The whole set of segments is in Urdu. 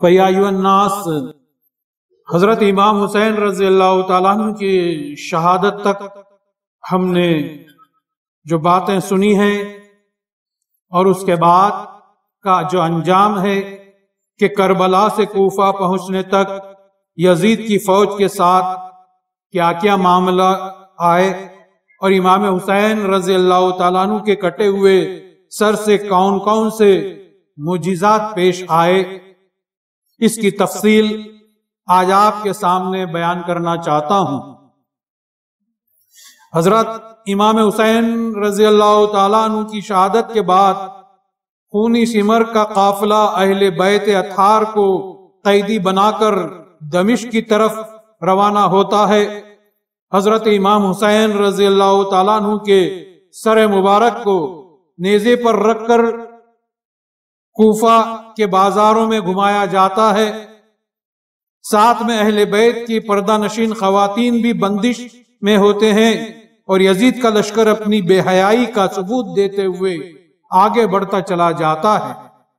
فَيَا أَيُّهَا النَّاسُ حضرت امام حسین رضی اللہ تعالیٰ عنہ کی شہادت تک ہم نے جو باتیں سنی ہیں اور اس کے بعد کا جو انجام ہے کہ کربلا سے کوفہ پہنچنے تک یزید کی فوج کے ساتھ کیا کیا معاملہ آئے اور امام حسین رضی اللہ تعالیٰ عنہ کے کٹے ہوئے سر سے کون کون سے معجزات پیش آئے، اس کی تفصیل آج آپ کے سامنے بیان کرنا چاہتا ہوں۔ حضرت امام حسین رضی اللہ تعالیٰ عنہ کی شہادت کے بعد خونی شمر کا قافلہ اہل بیت اطہار کو قیدی بنا کر دمشق کی طرف روانہ ہوتا ہے۔ حضرت امام حسین رضی اللہ تعالیٰ عنہ کے سر مبارک کو نیزے پر رکھ کر کوفہ کے بازاروں میں گھمایا جاتا ہے۔ ساتھ میں اہل بیت کی پردہ نشین خواتین بھی بندش میں ہوتے ہیں اور یزید کا لشکر اپنی بے حیائی کا ثبوت دیتے ہوئے آگے بڑھتا چلا جاتا ہے۔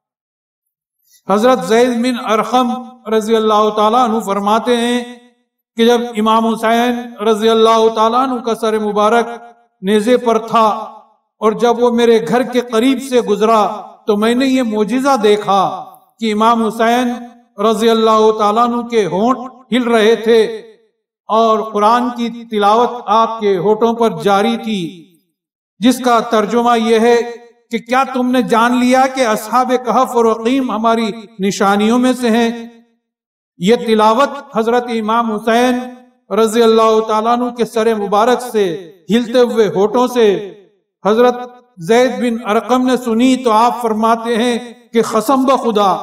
حضرت زید بن ارقم رضی اللہ تعالیٰ عنہ فرماتے ہیں کہ جب امام حسین رضی اللہ تعالیٰ عنہ کا سر مبارک نیزے پر تھا اور جب وہ میرے گھر کے قریب سے گزرا تو میں نے یہ معجزہ دیکھا کہ امام حسین رضی اللہ تعالیٰ عنہ کے ہونٹ ہل رہے تھے اور قرآن کی تلاوت آپ کے ہونٹوں پر جاری تھی، جس کا ترجمہ یہ ہے کہ کیا تم نے جان لیا کہ اصحاب کہف اور رقیم ہماری نشانیوں میں سے ہیں؟ یہ تلاوت حضرت امام حسین رضی اللہ تعالیٰ عنہ کے سر مبارک سے ہلتے ہوئے ہونٹوں سے حضرت زید بن ارقم نے سنی تو آپ فرماتے ہیں کہ قسم بخدا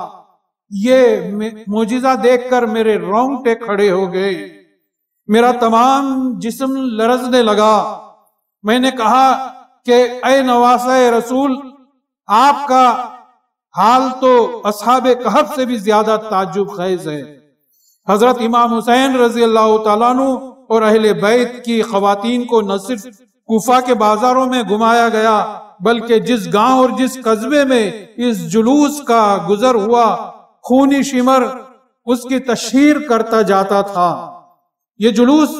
یہ معجزہ دیکھ کر میرے رونگٹے کھڑے ہو گئے، میرا تمام جسم لرزنے لگا۔ میں نے کہا کہ اے نواسہ رسول، آپ کا حال تو اصحاب کہف سے بھی زیادہ تعجب خیز ہے۔ حضرت امام حسین رضی اللہ تعالیٰ عنہ اور اہل بیت کی خواتین کو نہ صرف کوفہ کے بازاروں میں گھمایا گیا بلکہ جس گاؤں اور جس قصبے میں اس جلوس کا گزر ہوا، خونی شمر اس کی تشہیر کرتا جاتا تھا۔ یہ جلوس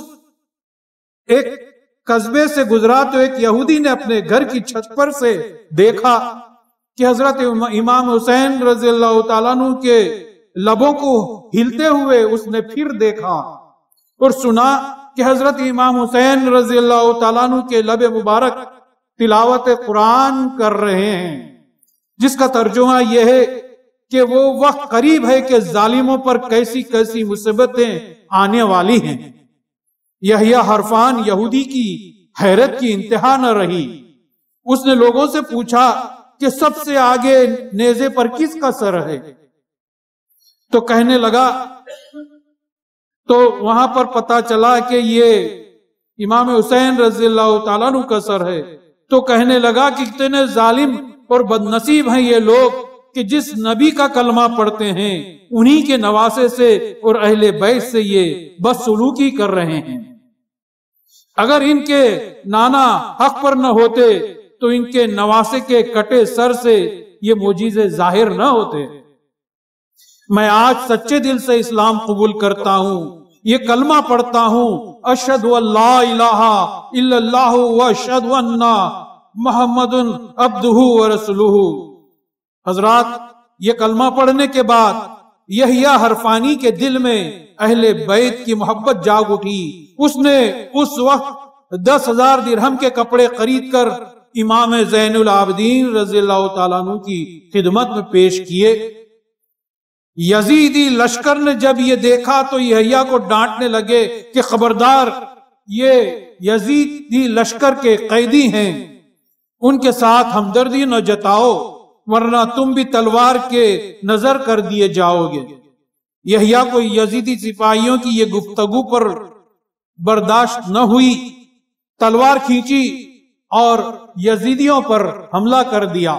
ایک قصبے سے گزرا تو ایک یہودی نے اپنے گھر کی چھت پر سے دیکھا کہ حضرت امام حسین رضی اللہ تعالیٰ عنہ کے لبوں کو ہلتے ہوئے اس نے پھر دیکھا اور سنا کہ حضرت امام حسین رضی اللہ تعالیٰ عنہ کے لب مبارک تلاوت قرآن کر رہے ہیں، جس کا ترجمہ یہ ہے کہ وہ وقت قریب ہے کہ ظالموں پر کیسی کیسی مصیبتیں آنے والی ہیں۔ یحییٰ حرفان یہودی کی حیرت کی انتہا نہ رہی۔ اس نے لوگوں سے پوچھا کہ سب سے آگے نیزے پر کس کا سر ہے؟ تو کہنے لگا، تو وہاں پر پتا چلا کہ یہ امام حسین رضی اللہ تعالیٰ عنہ کا سر ہے۔ تو کہنے لگا کہ کتنے ظالم اور بدنصیب ہیں یہ لوگ کہ جس نبی کا کلمہ پڑھتے ہیں انہی کے نواسے سے اور اہل بیت سے یہ بدسلوکی کر رہے ہیں۔ اگر ان کے نانا حق پر نہ ہوتے تو ان کے نواسے کے کٹے سر سے یہ معجزے ظاہر نہ ہوتے۔ میں آج سچے دل سے اسلام قبول کرتا ہوں، یہ کلمہ پڑھتا ہوں، اشہد ان لا الہ الا اللہ و اشہد ان محمد عبدہ و رسولہ۔ حضرات، یہ کلمہ پڑھنے کے بعد یحییٰ حرفانی کے دل میں اہل بیت کی محبت جاگ اٹھی۔ اس نے اس وقت 10,000 درہم کے کپڑے خرید کر امام زین العابدین رضی اللہ تعالیٰ عنہ کی خدمت میں پیش کیے۔ یزیدی لشکر نے جب یہ دیکھا تو یحییٰ کو ڈانٹنے لگے کہ خبردار، یہ یزیدی لشکر کے قیدی ہیں، ان کے ساتھ ہمدردی نہ جتاؤ ورنہ تم بھی تلوار کے نظر کر دیے جاؤ گے۔ یحییٰ کو یزیدی سپاہیوں کی یہ گفتگو پر برداشت نہ ہوئی، تلوار کھینچی اور یزیدیوں پر حملہ کر دیا۔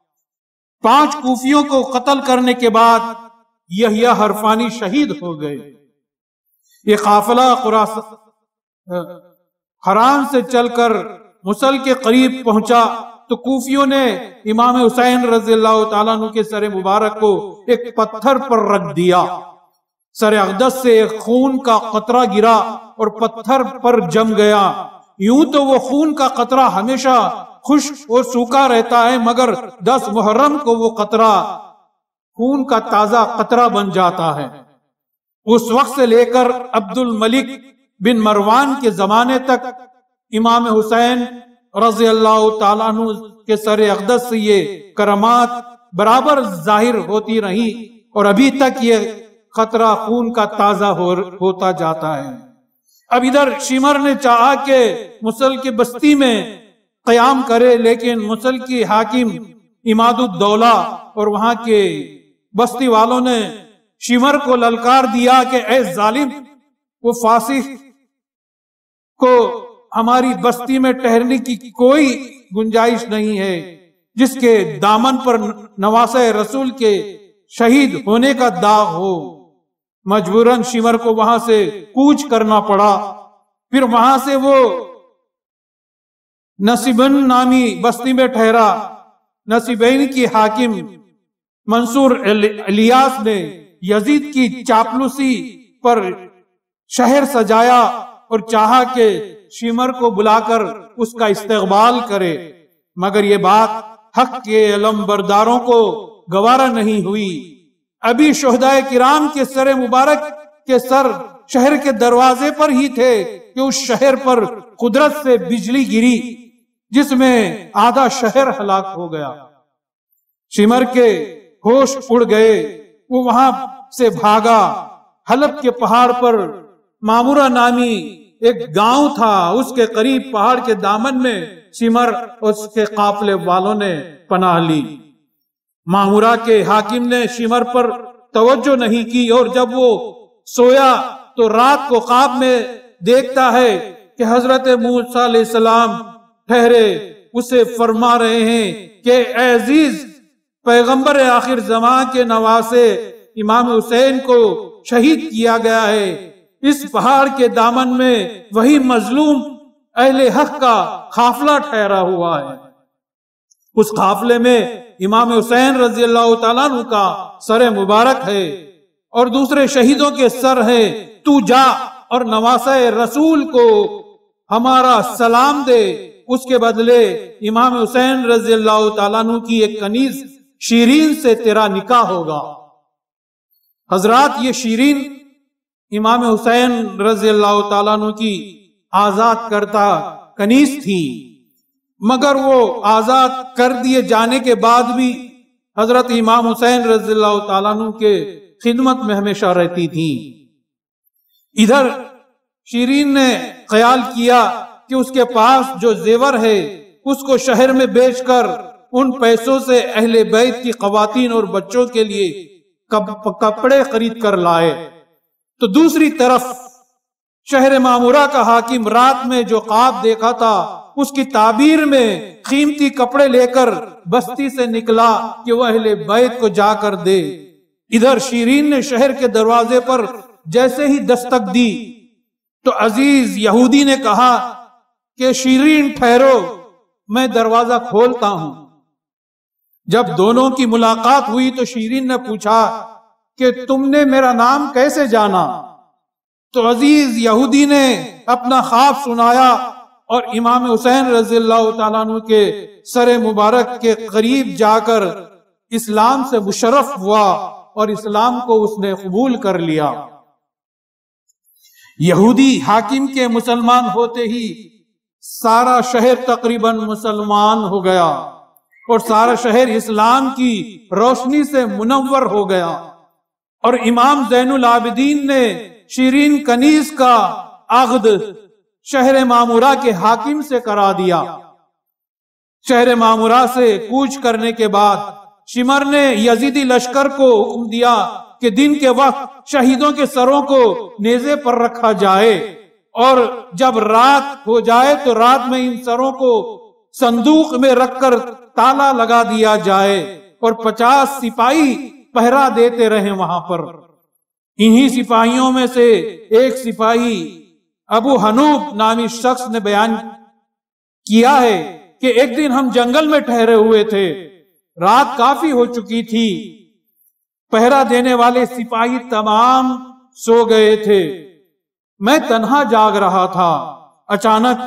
5 کوفیوں کو قتل کرنے کے بعد یحییٰ حرفانی شہید ہو گئے۔ یہ قافلہ خراسان سے چل کر موصل کے قریب پہنچا تو کوفیوں نے امام حسین رضی اللہ تعالیٰ عنہ کے سر مبارک کو ایک پتھر پر رکھ دیا، سر اقدس سے ایک خون کا قطرہ گرا اور پتھر پر جم گیا۔ یوں تو وہ خون کا قطرہ ہمیشہ خشک اور سوکھا رہتا ہے، مگر 10 محرم کو وہ قطرہ خون کا تازہ قطرہ بن جاتا ہے۔ اس وقت سے لے کر عبد الملک بن مروان کے زمانے تک امام حسین رضی اللہ تعالیٰ عنہ کے سر اقدس سے یہ کرامات برابر ظاہر ہوتی رہی اور ابھی تک یہ قطرہ خون کا تازہ ہوتا جاتا ہے۔ اب ادھر شمر نے چاہا کہ موصل کی بستی میں قیام کرے، لیکن موصل کی حاکم عماد الدولہ اور وہاں کے بستی والوں نے شمر کو للکار دیا کہ اے ظالم، وہ فاسق کو ہماری بستی میں ٹھہرنے کی کوئی گنجائش نہیں ہے، جس کے دامن پر نواسہ رسول کے شہید ہونے کا داغ ہو۔ مجبوراً شمر کو وہاں سے کوچ کرنا پڑا۔ پھر وہاں سے وہ نصیبن نامی بستی میں ٹھہرا۔ نصیبین کی حاکم منصور الیاس نے یزید کی چاپلوسی پر شہر سجایا اور چاہا کہ شمر کو بلا کر اس کا استقبال کرے، مگر یہ بات حق کے علم برداروں کو گوارا نہیں ہوئی۔ ابھی شہدائے کرام کے سر مبارک کے سر شہر کے دروازے پر ہی تھے کہ اس شہر پر قدرت سے بجلی گری، جس میں آدھا شہر ہلاک ہو گیا۔ شمر کے ہوش اڑ گئے، وہ وہاں سے بھاگا۔ حلب کے پہاڑ پر مامورہ نامی ایک گاؤں تھا، اس کے قریب پہاڑ کے دامن میں شمر اور اس کے قافلے والوں نے پناہ لی۔ مامورہ کے حاکم نے شمر پر توجہ نہیں کی، اور جب وہ سویا تو رات کو خواب میں دیکھتا ہے کہ حضرت موسیٰ علیہ السلام ٹھہرے اسے فرما رہے ہیں کہ اے عزیز، پیغمبر آخر زمان کے نواسے امام حسین کو شہید کیا گیا ہے۔ اس پہاڑ کے دامن میں وہی مظلوم اہل حق کا قافلہ ٹھہرا ہوا ہے۔ اس قافلے میں امام حسین رضی اللہ تعالیٰ عنہ کا سر مبارک ہے اور دوسرے شہیدوں کے سر ہے۔ تو جا اور نواسہ رسول کو ہمارا سلام دے، اس کے بدلے امام حسین رضی اللہ تعالیٰ عنہ کی ایک کنیز شیرین سے تیرا نکاح ہوگا۔ حضرات، یہ شیرین امام حسین رضی اللہ تعالیٰ عنہ کی آزاد کردہ کنیز تھی، مگر وہ آزاد کر دیے جانے کے بعد بھی حضرت امام حسین رضی اللہ تعالیٰ عنہ کے خدمت میں ہمیشہ رہتی تھی۔ ادھر شیرین نے خیال کیا کہ اس کے پاس جو زیور ہے اس کو شہر میں بیچ کر ان پیسوں سے اہل بیت کی خواتین اور بچوں کے لیے کپڑے خرید کر لائے۔ تو دوسری طرف شہر مامورہ کا حاکم رات میں جو خواب دیکھا تھا اس کی تعبیر میں قیمتی کپڑے لے کر بستی سے نکلا کہ وہ اہل بیت کو جا کر دے۔ ادھر شیرین نے شہر کے دروازے پر جیسے ہی دستک دی تو عزیز یہودی نے کہا کہ شیرین ٹھہرو، میں دروازہ کھولتا ہوں۔ جب دونوں کی ملاقات ہوئی تو شیرین نے پوچھا کہ تم نے میرا نام کیسے جانا؟ تو عزیز یہودی نے اپنا خواب سنایا اور امام حسین رضی اللہ تعالیٰ عنہ کے سر مبارک کے قریب جا کر اسلام سے مشرف ہوا اور اسلام کو اس نے قبول کر لیا۔ یہودی حاکم کے مسلمان ہوتے ہی سارا شہر تقریباً مسلمان ہو گیا اور سارا شہر اسلام کی روشنی سے منور ہو گیا، اور امام زین العابدین نے شیرین کنیز کا عقد شہر مامورہ کے حاکم سے کرا دیا۔ شہر مامورہ سے کوچ کرنے کے بعد شمر نے یزیدی لشکر کو حکم دیا کہ دن کے وقت شہیدوں کے سروں کو نیزے پر رکھا جائے، اور جب رات ہو جائے تو رات میں ان سروں کو صندوق میں رکھ کر تالا لگا دیا جائے اور 50 سپاہی پہرا دیتے رہیں وہاں پر۔ انہی سپاہیوں میں سے ایک سپاہی ابو حنوب نامی شخص نے بیان کیا ہے کہ ایک دن ہم جنگل میں ٹھہرے ہوئے تھے، رات کافی ہو چکی تھی، پہرا دینے والے سپاہی تمام سو گئے تھے، میں تنہا جاگ رہا تھا، اچانک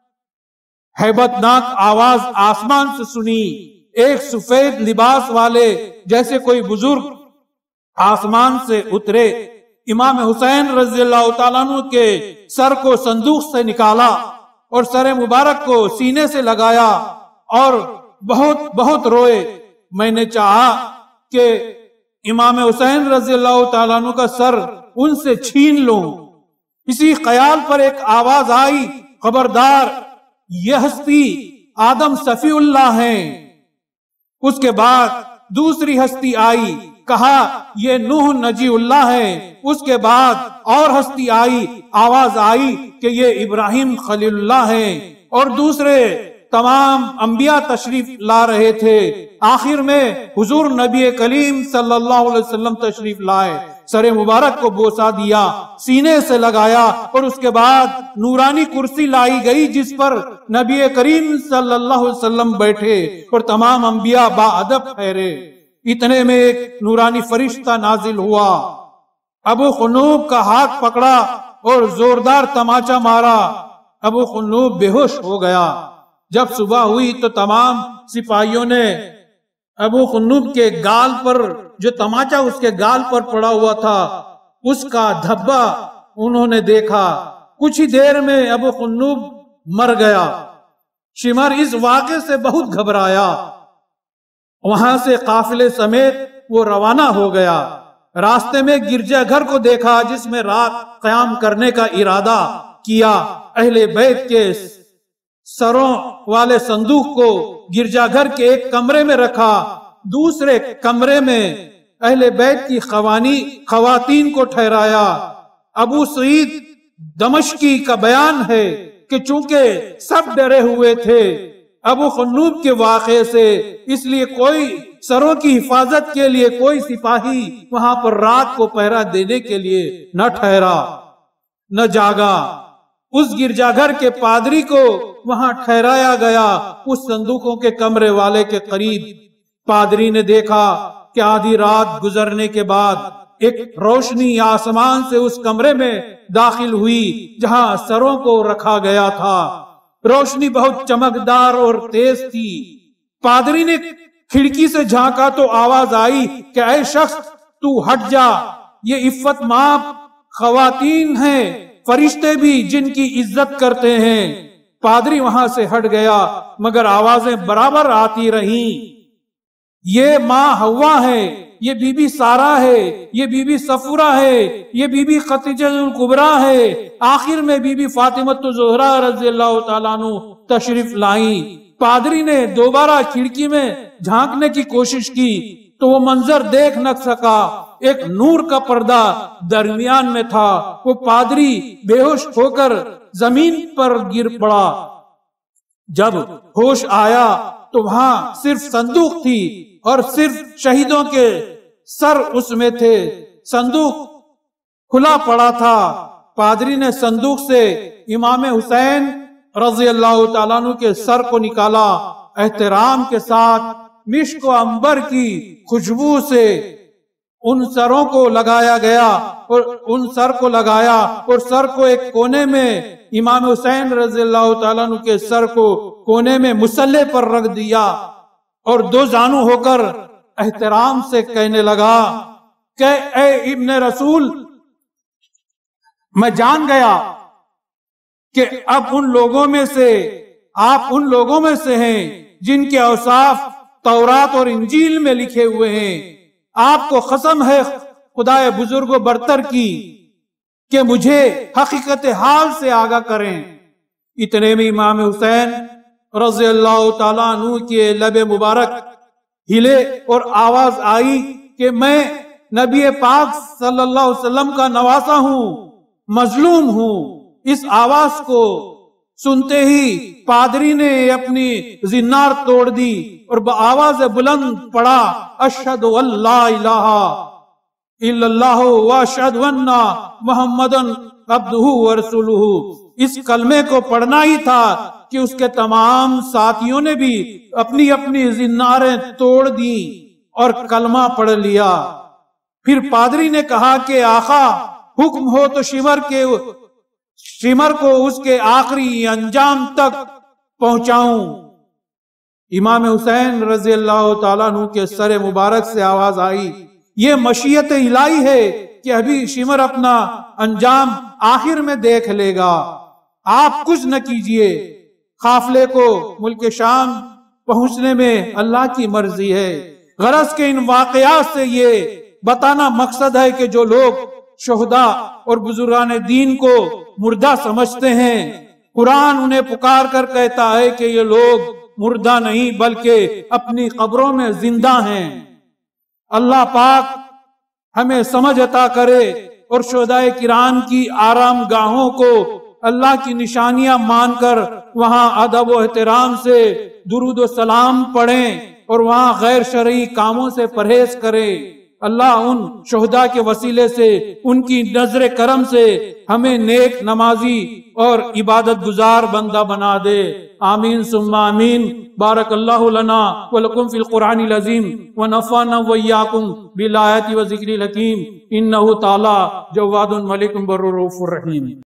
ہیبت ناک آواز آسمان سے سنی، ایک سفید لباس والے جیسے کوئی بزرگ آسمان سے اترے، امام حسین رضی اللہ تعالیٰ عنہ کے سر کو صندوق سے نکالا اور سر مبارک کو سینے سے لگایا اور بہت بہت روئے۔ میں نے چاہا کہ امام حسین رضی اللہ تعالیٰ عنہ کا سر ان سے چھین لوں، اسی خیال پر ایک آواز آئی، خبردار، یہ ہستی آدم صفی اللہ ہیں۔ اس کے بعد دوسری ہستی آئی، کہا یہ نوح نجی اللہ ہے۔ اس کے بعد اور ہستی آئی، آواز آئی کہ یہ ابراہیم خلیل اللہ ہے، اور دوسرے تمام انبیاء تشریف لا رہے تھے۔ آخر میں حضور نبی کریم صلی اللہ علیہ وسلم تشریف لائے، سر مبارک کو بوسہ دیا، سینے سے لگایا، اور اس کے بعد نورانی کرسی لائی گئی جس پر نبی کریم صلی اللہ علیہ وسلم بیٹھے اور تمام انبیاء با ادب ٹھہرے۔ اتنے میں ایک نورانی فرشتہ نازل ہوا، ابو خنوب کا ہاتھ پکڑا اور زوردار تماچا مارا، ابو خنوب بے ہوش ہو گیا۔ جب صبح ہوئی تو تمام سپاہیوں نے ابو خنوب کے گال پر، جو تماچا اس کے گال پر پڑا ہوا تھا، اس کا دھبا انہوں نے دیکھا۔ کچھ ہی دیر میں ابو خنوب مر گیا۔ شمر اس واقعے سے بہت گھبرایا، وہاں سے قافلے سمیت وہ روانہ ہو گیا۔ راستے میں گرجا گھر کو دیکھا جس میں رات قیام کرنے کا ارادہ کیا۔ اہل بیت کے سروں والے صندوق کو گرجا گھر کے ایک کمرے میں رکھا، دوسرے کمرے میں اہل بیت کی خواتین کو ٹھہرایا۔ ابو سعید دمشقی کا بیان ہے کہ چونکہ سب ڈرے ہوئے تھے ابو خنوب کے واقعے سے، اس لیے کوئی سروں کی حفاظت کے لیے کوئی سپاہی وہاں پر رات کو پہرا دینے کے لیے نہ ٹھہرا، نہ جاگا۔ اس گرجا گھر کے پادری کو وہاں ٹھہرایا گیا، اس صندوقوں کے کمرے والے کے قریب۔ پادری نے دیکھا کہ آدھی رات گزرنے کے بعد ایک روشنی آسمان سے اس کمرے میں داخل ہوئی جہاں سروں کو رکھا گیا تھا۔ روشنی بہت چمکدار اور تیز تھی۔ پادری نے کھڑکی سے جھانکا تو آواز آئی کہ اے شخص تو ہٹ جا، یہ عفت مآب خواتین ہیں، فرشتے بھی جن کی عزت کرتے ہیں۔ پادری وہاں سے ہٹ گیا مگر آوازیں برابر آتی رہیں، یہ ماں حوا ہے، یہ بی بی سارا ہے، یہ بی بی صفورہ ہے، یہ بی بی خدیجہ الکبریٰ ہے۔ آخر میں بی بی فاطمہ الزہرا رضی اللہ تعالیٰ عنہ تشریف لائیں۔ پادری نے دوبارہ کھڑکی میں جھانکنے کی کوشش کی تو وہ منظر دیکھ نہ سکا، ایک نور کا پردہ درمیان میں تھا۔ وہ پادری بے ہوش ہو کر زمین پر گر پڑا۔ جب ہوش آیا تو وہاں صرف صندوق تھی اور صرف شہیدوں کے سر اس میں تھے۔ صندوق کھلا پڑا تھا۔ پادری نے صندوق سے امام حسین رضی اللہ تعالیٰ عنہ کے سر کو نکالا، احترام کے ساتھ مشک و عنبر کی خوشبو سے ان سروں کو لگایا گیا اور ان سر کو لگایا اور سر کو ایک کونے میں، امام حسین رضی اللہ تعالیٰ عنہ کے سر کو کونے میں مصلے پر رکھ دیا اور دو زانو ہو کر احترام سے کہنے لگا کہ اے ابن رسول، میں جان گیا کہ اب ان لوگوں میں سے آپ ان لوگوں میں سے ہیں جن کے اوصاف تورات اور انجیل میں لکھے ہوئے ہیں۔ آپ کو قسم ہے خدائے بزرگ و برتر کی کہ مجھے حقیقت حال سے آگاہ کریں۔ اتنے میں امام حسین رضی اللہ تعالیٰ عنہ کے لب مبارک ہلے اور آواز آئی کہ میں نبی پاک صلی اللہ علیہ وسلم کا نواسا ہوں، مظلوم ہوں۔ اس آواز کو سنتے ہی پادری نے اپنی زنار توڑ دی اور بآواز بلند پڑا، اشہد ان لا الہ الا اللہ واشہد ان محمدن عبدہ ورسولہ۔ اس کلمے کو پڑھنا ہی تھا کہ اس کے تمام ساتھیوں نے بھی اپنی اپنی زناریں توڑ دیں اور کلمہ پڑھ لیا۔ پھر پادری نے کہا کہ آقا حکم ہو تو شمر کو اس کے آخری انجام تک پہنچاؤں۔ امام حسین رضی اللہ تعالیٰ عنہ کے سر مبارک سے آواز آئی، یہ مشیت الہی ہے کہ ابھی شمر اپنا انجام آخر میں دیکھ لے گا، آپ کچھ نہ کیجئے۔ قافلے کو ملک شام پہنچنے میں اللہ کی مرضی ہے۔ غرض کے ان واقعات سے یہ بتانا مقصد ہے کہ جو لوگ شہداء اور بزرگان دین کو مردہ سمجھتے ہیں، قرآن انہیں پکار کر کہتا ہے کہ یہ لوگ مردہ نہیں بلکہ اپنی قبروں میں زندہ ہیں۔ اللہ پاک ہمیں سمجھ عطا کرے اور شہداء کرام کی آرام گاہوں کو اللہ کی نشانیاں مان کر وہاں ادب و احترام سے درود و سلام پڑھیں اور وہاں غیر شرعی کاموں سے پرہیز کریں۔ اللہ ان شہداء کے وسیلے سے، ان کی نظر کرم سے ہمیں نیک نمازی اور عبادت گزار بندہ بنا دے۔ آمین ثم آمین۔ بارک اللہ لنا ولکم فی القرآن العظیم ونفعنا وإیاکم بالآیات و ذکر الحکیم، انہ تعالی جواد ملک بر رؤوف الرحیم۔